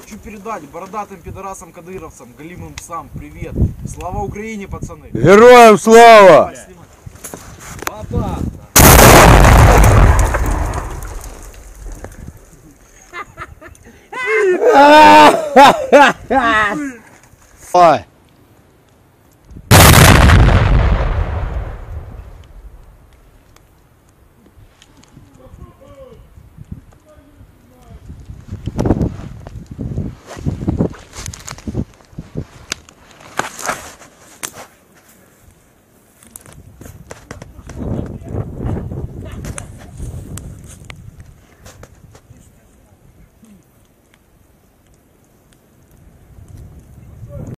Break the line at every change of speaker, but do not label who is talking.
хочу передать бородатым пидорасам-кадыровцам, голимым псам привет. Слава Украине, пацаны.
Героям слава!
Папа!
Ой.